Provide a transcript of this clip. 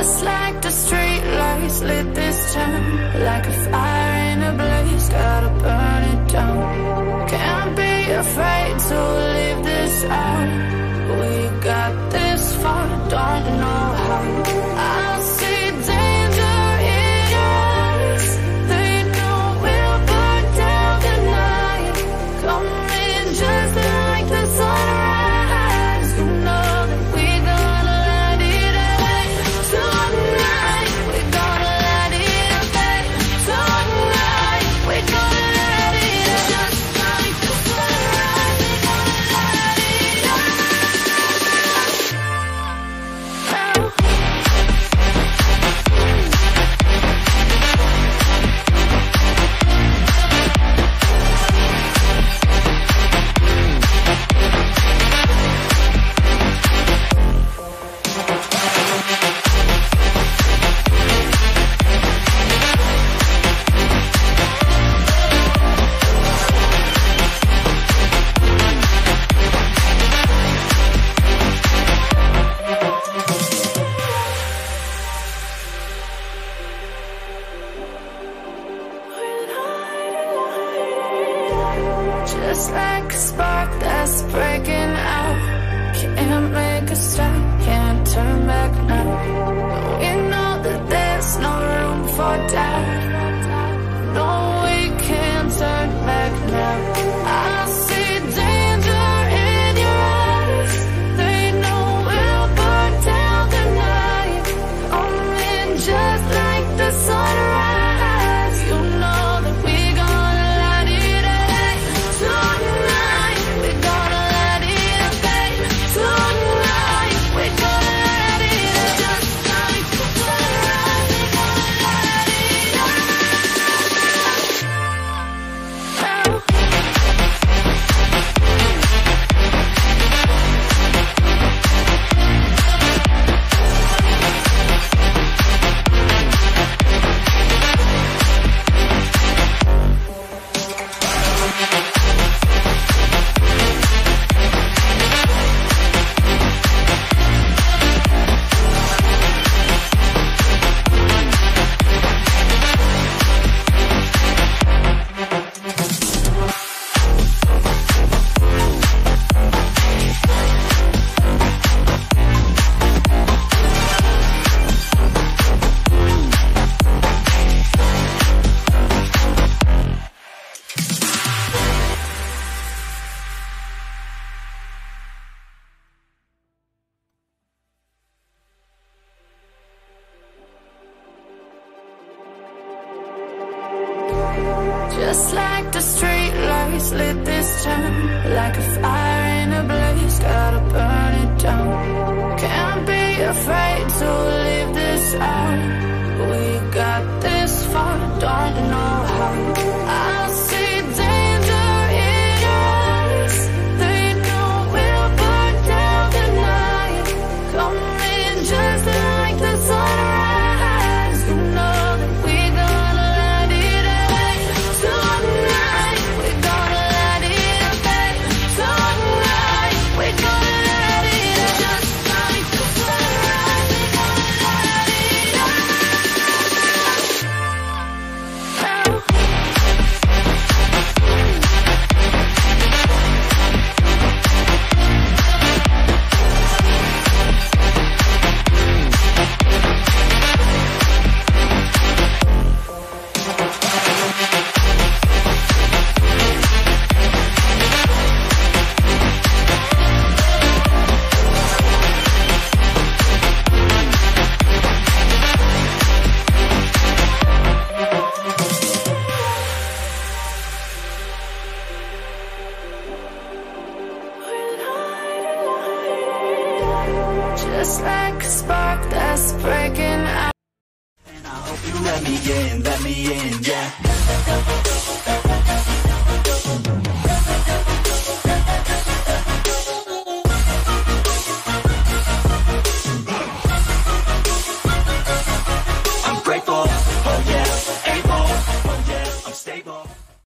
Just like the street lights lit this town, like a fire in a blaze, gotta burn it down. Can't be afraid to leave this out. We got this far, don't know how. I see danger in your eyes. They know we'll burn down the night. Coming just like the sunrise. You know that we gonna light it up tonight. We gonna light it up tonight. We gonna light it up just like the sunrise. We gonna light it up. Just like a spark that's breaking out. Can't make a stop, can't turn back now. We know that there's no room for doubt. No, we can't turn back now. I see danger in your eyes. They know we'll burn down the night. Coming just like the sunrise. You know that we gonna light it up tonight. We gonna light it up tonight. We gonna light it up just like the sunrise. We gonna light it up. Just like the street lights lit this town, like a fire in a blaze, gotta burn it down. Can't be afraid to leave this out. We got this far, don't know how. I see danger in your eyes. They know we'll burn down the night. Coming just like the sunrise. You know that we gonna light it up tonight. We gonna light it up tonight. We gonna light it up just like the sunrise. We gonna light it up. Just like a spark that's breaking out. And I hope you let me in, yeah. I'm grateful, oh yeah, able, oh yeah, I'm stable.